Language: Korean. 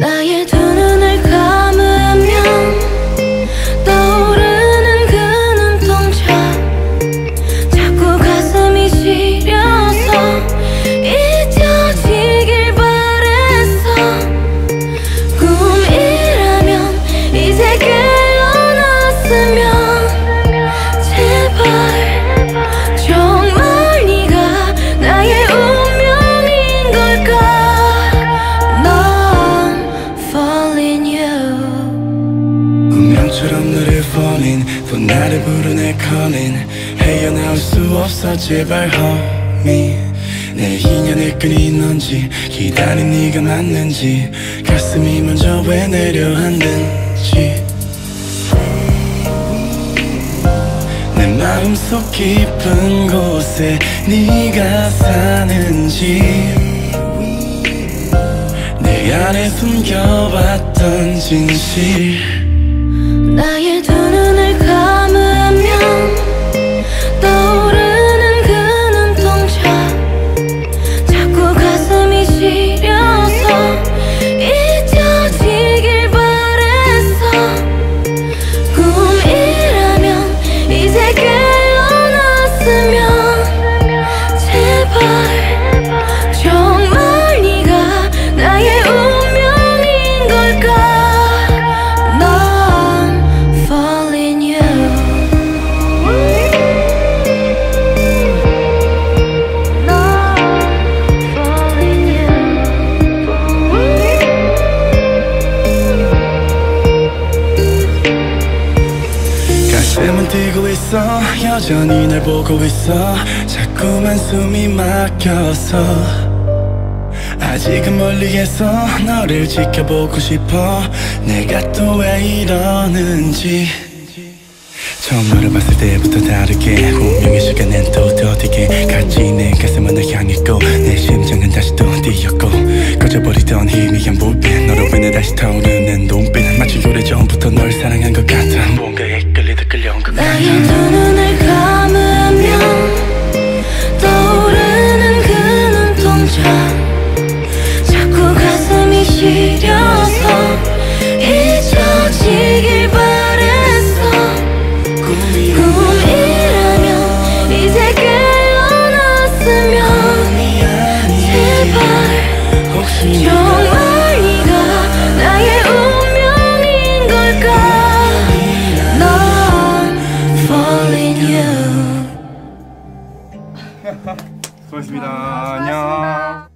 나의 두 눈을 감으면 떠오르는 그 눈동자 자꾸 가슴이 시려서 잊혀지길 바랬어. 꿈이라면 이제 깨어났으면 제발 정말 네가 나의 운명인 걸까. 운명처럼 너를 falling 또 나를 부르네 calling 헤어나올 수 없어 제발 homie. 내 인연의 끈이 넌지 기다린 네가 맞는지 가슴이 먼저 왜 내려앉는지 내 마음속 깊은 곳에 네가 사는지 내 안에 숨겨왔던 진실. 나의 두 눈을 감으면 떠오르는 그 눈동자 자꾸 가슴이 시려서 잊혀지길 바랬어. 꿈이라면 이제 깨어났으면 제발 정말 네가 나의 운명인 걸까. 가슴은 뛰고 있어 여전히 날 보고 있어 자꾸만 숨이 막혀서 아직은 멀리에서 너를 지켜보고 싶어. 내가 또 왜 이러는지 처음 너를 봤을 때부터 다르게 운명의 시간엔 또 더디게 같이 내 가슴은 널 향했고 내 심장은 다시 또 뛰었고 꺼져버리던 희미한 불빛 너로 인해 다시 타오르는 눈빛 마치 오래전부터 널 사랑한 것 같아. 뭔가에 끌리다 끌려온 것 같아. 나의 두 눈을 감으면 떠오르는 그 눈동자 자꾸 가슴이 시려서 잊혀지길 바랬어. 꿈이라면 이제 깨어났으면 제발 정말 네가 나의 운명인 걸까. 넌 falling you. 수고하셨습니다. 안녕.